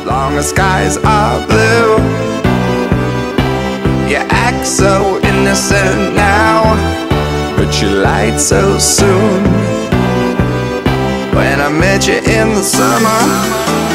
long as skies are blue. You act so innocent now, but you lied so soon. When I met you in the summer,